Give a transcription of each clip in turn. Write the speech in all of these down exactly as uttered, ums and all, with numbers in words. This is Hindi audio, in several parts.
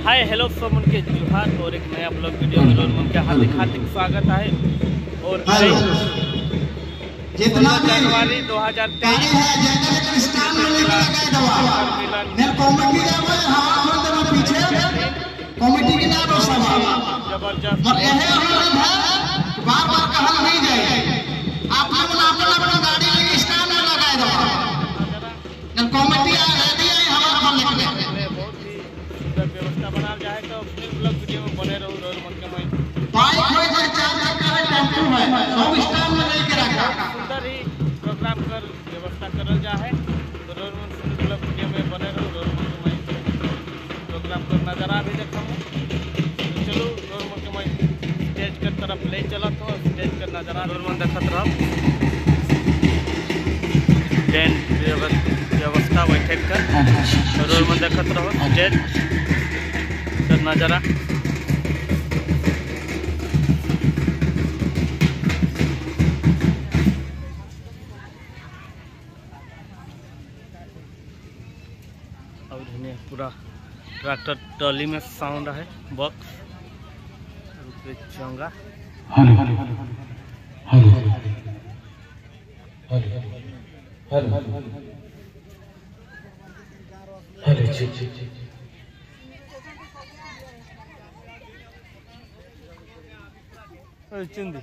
हाय हेलो सब उनके जुहार और एक नया ब्लॉग वीडियो में उनके हार्दिक हार्दिक स्वागत है। और जितना जनवरी दो हजार तेईस व्यवस्था बना जाए तो फिर ब्लॉग वीडियो में बने रहूं और मन के मैं बाइक में से चार चक्का है टेंपू है सब स्टैंड में लेके रखा सुंदर ही प्रोग्राम कर व्यवस्था करल जा है तो रोज मन सुंदर ब्लॉग वीडियो में बने रहूं और मन के मैं प्रोग्राम कर नजारा भी देखा हूं। तो चलो रोज मन के मैं स्टेज के तरफ ले चला तो स्टेज का नजारा रोज मन देखत रहो टेंट व्यवस्था बैठे कर रोज मन देखत रहो स्टेज नजारा। और पूरा ट्रैक्टर ट्रॉली में साउंड है बॉक्स चोंगा hello hello hello hello hello जी जी जी चिंदी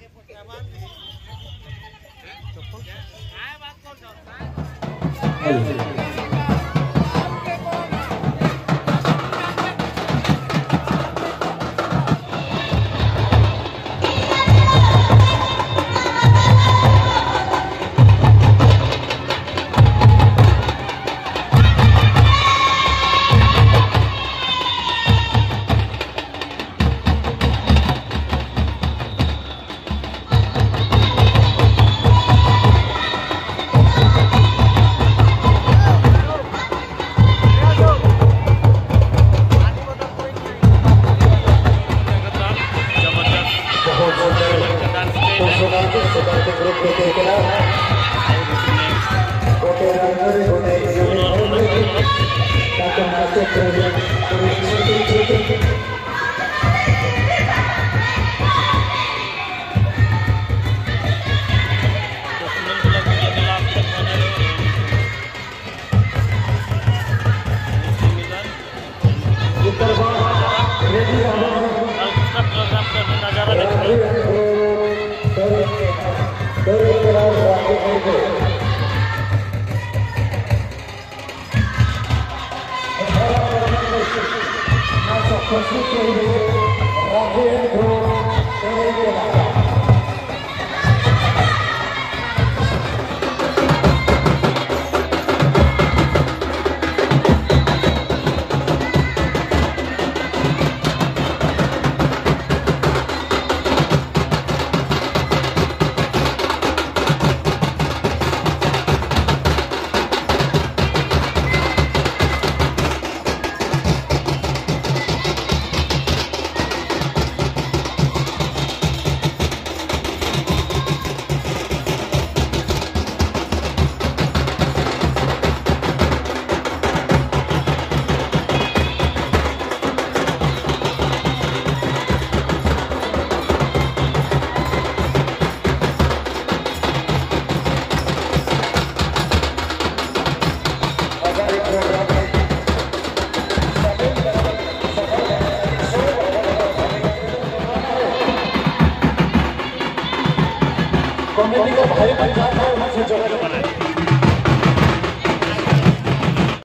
कमेटी का भाई पंचायत है वहाँ से जगह